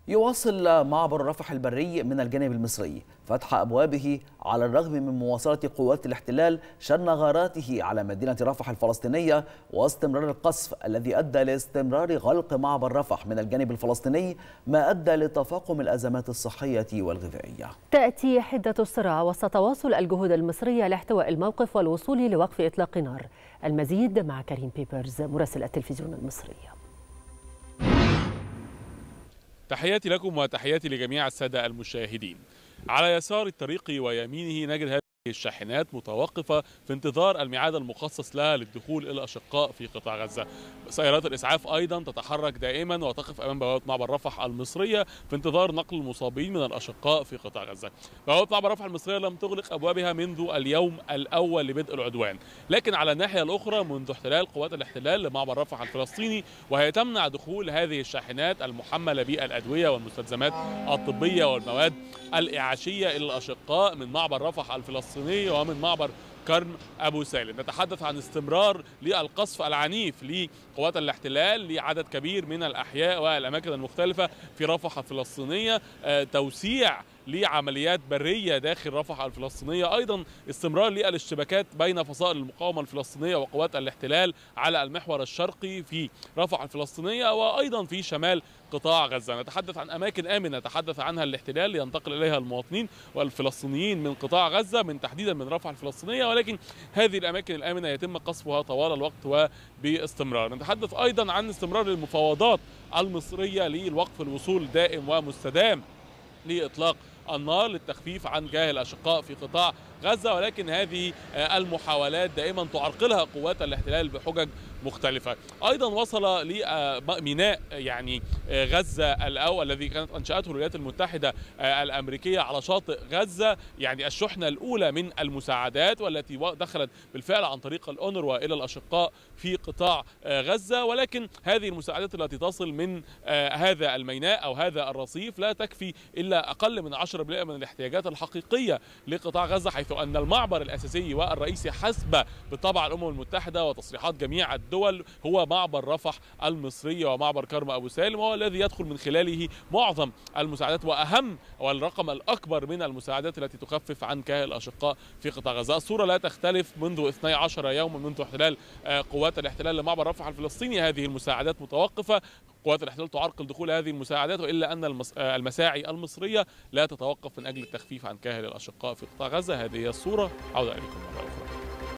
يواصل معبر رفح البري من الجانب المصري فتح أبوابه على الرغم من مواصلة قوات الاحتلال شن غاراته على مدينة رفح الفلسطينية واستمرار القصف الذي أدى لاستمرار غلق معبر رفح من الجانب الفلسطيني، ما أدى لتفاقم الأزمات الصحية والغذائية. تأتي حدة الصراع وسط تواصل الجهود المصرية لاحتواء الموقف والوصول لوقف إطلاق نار. المزيد مع كريم بيبرز مراسل التلفزيون المصري. تحياتي لكم وتحياتي لجميع السادة المشاهدين. على يسار الطريق ويمينه نجد هذه الشاحنات متوقفة في انتظار الميعاد المخصص لها للدخول إلى الأشقاء في قطاع غزة. سيارات الإسعاف أيضا تتحرك دائما وتقف أمام بوابة معبر رفح المصرية في انتظار نقل المصابين من الأشقاء في قطاع غزة. بوابة معبر رفح المصرية لم تغلق أبوابها منذ اليوم الأول لبدء العدوان، لكن على الناحية الأخرى منذ احتلال قوات الاحتلال لمعبر رفح الفلسطيني وهي تمنع دخول هذه الشاحنات المحملة بالأدوية والمستلزمات الطبية والمواد الإعاشية إلى الأشقاء من معبر رفح الفلسطيني ومن معبر كرم أبو سالم. نتحدث عن استمرار للقصف العنيف لقوات الاحتلال لعدد كبير من الأحياء والأماكن المختلفة في رفح الفلسطينية، توسيع لعمليات برية داخل رفح الفلسطينية، أيضا استمرار للاشتباكات بين فصائل المقاومة الفلسطينية وقوات الاحتلال على المحور الشرقي في رفح الفلسطينية وأيضا في شمال قطاع غزة. نتحدث عن أماكن آمنة تحدث عنها الاحتلال لينتقل إليها المواطنين والفلسطينيين من قطاع غزة من تحديدا من رفح الفلسطينية، ولكن هذه الأماكن الآمنة يتم قصفها طوال الوقت وباستمرار. نتحدث أيضا عن استمرار المفاوضات المصرية للوقف الوصول دائم ومستدام لإطلاق النار للتخفيف عن جاه الأشقاء في قطاع غزة، ولكن هذه المحاولات دائما تعرقلها قوات الاحتلال بحجج مختلفة. أيضا وصل لميناء غزة الأول الذي كانت أنشأته الولايات المتحدة الأمريكية على شاطئ غزة الشحنة الأولى من المساعدات والتي دخلت بالفعل عن طريق الأونروا إلى الأشقاء في قطاع غزة، ولكن هذه المساعدات التي تصل من هذا الميناء أو هذا الرصيف لا تكفي إلا أقل من 10% من الاحتياجات الحقيقية لقطاع غزة، حيث أن المعبر الأساسي والرئيسي حسب بالطبع الأمم المتحدة وتصريحات جميع الدول هو معبر رفح المصري ومعبر كرم أبو سالم، وهو الذي يدخل من خلاله معظم المساعدات وأهم والرقم الأكبر من المساعدات التي تخفف عن كاه الأشقاء في قطاع غزة. الصورة لا تختلف منذ 12 يوما منذ احتلال قوات الاحتلال لمعبر رفح الفلسطيني. هذه المساعدات متوقفة، قوات الاحتلال تعرقل دخول هذه المساعدات، وإلا أن المساعي المصرية لا تتوقف من أجل التخفيف عن كاهل الأشقاء في قطاع غزة. هذه هي الصورة. عودة إليكم مرة أخرى.